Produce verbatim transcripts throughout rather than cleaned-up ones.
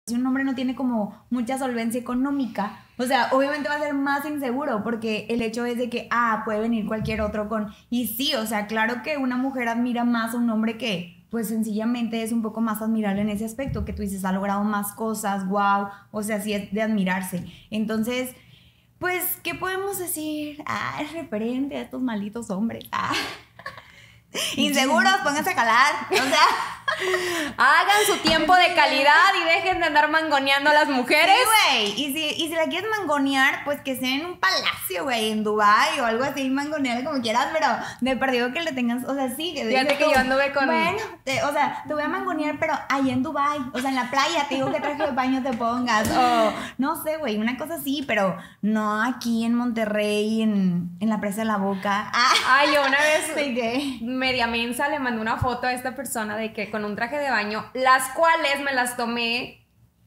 si un hombre no tiene como mucha solvencia económica, o sea, obviamente va a ser más inseguro porque el hecho es de que, ah, puede venir cualquier otro con... Y sí, o sea, claro que una mujer admira más a un hombre que, pues sencillamente es un poco más admirable en ese aspecto, que tú dices, ha logrado más cosas, wow, o sea, sí es de admirarse. Entonces, pues, ¿qué podemos decir? Ah, es referente a estos malditos hombres. Ah. Inseguros, pónganse a calar, o sea... Hagan su tiempo de calidad y dejen de andar mangoneando a las mujeres. Sí, güey. Y si, y si la quieres mangonear, pues que sea en un palacio, güey, en Dubái o algo así, mangonear como quieras, pero de perdido que le tengas, o sea, sí. Que Fíjate que tú, yo anduve con... Bueno, te, o sea, te voy a mangonear, pero allá en Dubái, o sea, en la playa, te digo que traje de baño te pongas, o no sé, güey, una cosa así, pero no aquí en Monterrey, en, en la presa de la Boca. Ah. Ay, yo una vez, sí, que... media mensa, le mandé una foto a esta persona de que con un traje de baño, las cuales me las tomé,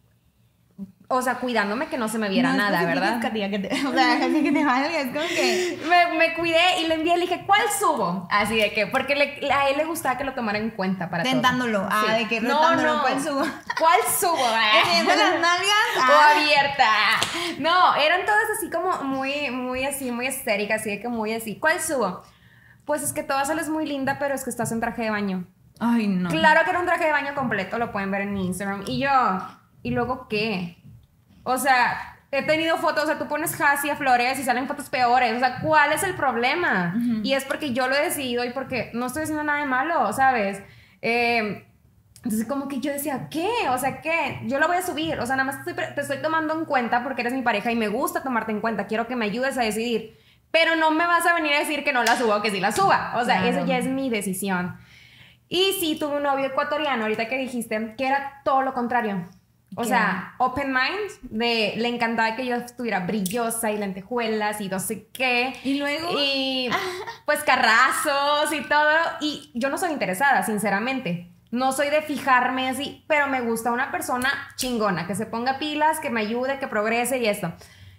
o sea, cuidándome que no se me viera no, nada, ¿verdad? Que te, o sea, casi que te valga, es como que... Me, me cuidé y le envié, le dije, ¿cuál subo? Así de que, porque le, a él le gustaba que lo tomara en cuenta para tentándolo, todo. ah, Sí. de que no, retándolo, no. ¿cuál subo? ¿Cuál subo? ¿Enseñando las nalgas? O Ah. abierta. No, eran todas así como muy, muy así, muy estéricas, así de que muy así. ¿Cuál subo? Pues es que todas sales muy linda, pero es que estás en traje de baño. Ay, no. Claro que era un traje de baño completo, lo pueden ver en mi Instagram. Y yo, ¿y luego qué? O sea, he tenido fotos, o sea, tú pones Hacia Flores y salen fotos peores. O sea, ¿cuál es el problema? Uh-huh. Y es porque yo lo he decidido y porque no estoy haciendo nada de malo, ¿sabes? Eh, entonces como que yo decía, ¿qué? O sea, ¿qué? Yo lo voy a subir. O sea, nada más te estoy, te estoy tomando en cuenta porque eres mi pareja y me gusta tomarte en cuenta. Quiero que me ayudes a decidir. Pero no me vas a venir a decir que no la suba o que sí la suba. O sea, claro. Eso ya es mi decisión. Y sí, tuve un novio ecuatoriano, ahorita que dijiste, que era todo lo contrario. O ¿Qué? sea, open mind, de, le encantaba que yo estuviera brillosa y lentejuelas y no sé qué. ¿Y luego? Y pues carrazos y todo. Y yo no soy interesada, sinceramente. No soy de fijarme así, pero me gusta una persona chingona, que se ponga pilas, que me ayude, que progrese y esto.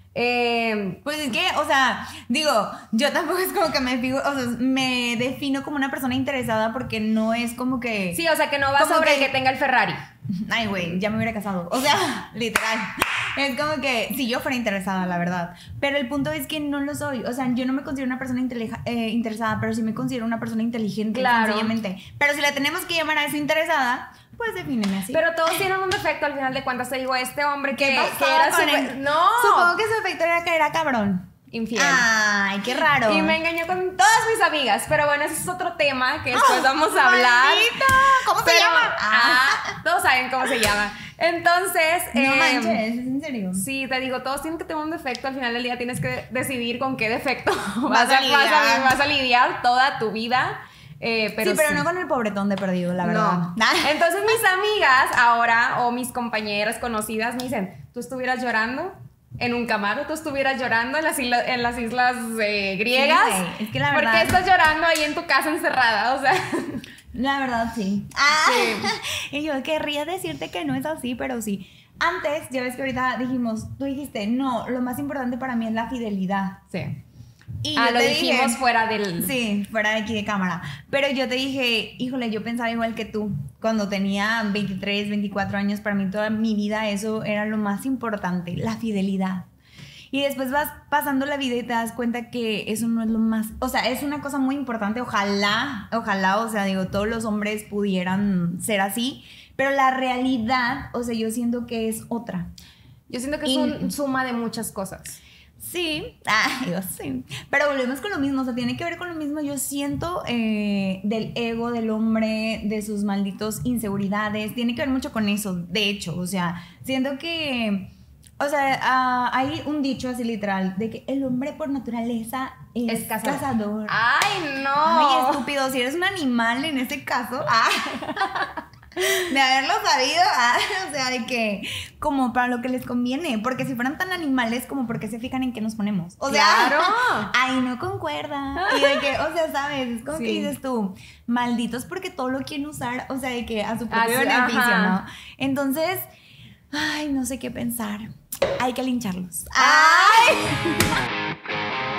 Eh, pues es que, o sea, digo, yo tampoco es como que me fijo, o sea, me defino como una persona interesada porque no es como que... Sí, o sea, que no va sobre que, el que tenga el Ferrari. Ay, güey, ya me hubiera casado. O sea, literal. Es como que si yo fuera interesada, la verdad. Pero el punto es que no lo soy. O sea, yo no me considero una persona eh, interesada, pero sí me considero una persona inteligente, claro. Sencillamente. Pero si la tenemos que llamar a eso interesada, pues defíneme así. Pero todos tienen un defecto al final de cuentas. Te digo, este hombre que, que era super... el... No. Supongo que su defecto era que era cabrón. Infiel. Ay, qué raro. Y me engañó con todas mis amigas. Pero bueno, ese es otro tema que después oh, vamos a hablar. Maldita. ¿Cómo se pero, llama? Ah, todos saben cómo se llama. Entonces... No eh, manches, ¿es en serio? Sí, te digo, todos tienen que tener un defecto. Al final del día tienes que decidir con qué defecto vas, vas, a, a, lidiar. Vas, a, vas a lidiar toda tu vida. Eh, pero sí, pero sí. no con el pobretón de perdido, la verdad. No. Entonces mis amigas ahora, o mis compañeras conocidas, me dicen, ¿tú estuvieras llorando en un camaro? ¿Tú estustuvieras llorando en las islas, en las islas eh, griegas? Sí, es que la verdad... ¿Por qué estás llorando ahí en tu casa encerrada? O sea... La verdad, sí. Ah, sí. Y yo querría decirte que no es así, pero sí. Antes, ya ves que ahorita dijimos, tú dijiste, no, lo más importante para mí es la fidelidad. Sí. Y ah, yo lo te dijimos dije, fuera del... Sí, fuera de aquí de cámara. Pero yo te dije, híjole, yo pensaba igual que tú. Cuando tenía veintitrés, veinticuatro años, para mí toda mi vida eso era lo más importante, la fidelidad. Y después vas pasando la vida y te das cuenta que eso no es lo más... O sea, es una cosa muy importante. Ojalá, ojalá, o sea, digo, todos los hombres pudieran ser así. Pero la realidad, o sea, yo siento que es otra. Yo siento que y... es una suma de muchas cosas. Sí, ah, yo sí. Pero volvemos con lo mismo, o sea, tiene que ver con lo mismo. Yo siento eh, del ego del hombre, de sus malditos inseguridades. Tiene que ver mucho con eso, de hecho. O sea, siento que... O sea, uh, hay un dicho así literal de que el hombre por naturaleza es, es cazador. cazador. ¡Ay, no! Ay, estúpido, si eres un animal en ese caso, ah, de haberlo sabido, ah, o sea, de que como para lo que les conviene, porque si fueran tan animales, como porque se fijan en qué nos ponemos. O sea, ¡claro! Ay, no concuerda. Y de que, o sea, ¿sabes? Es como sí. que dices tú, malditos porque todo lo quieren usar, o sea, de que a su propio Así, beneficio, ajá. ¿no? Entonces, ay, no sé qué pensar. Hay que lincharlos. ¡Ay!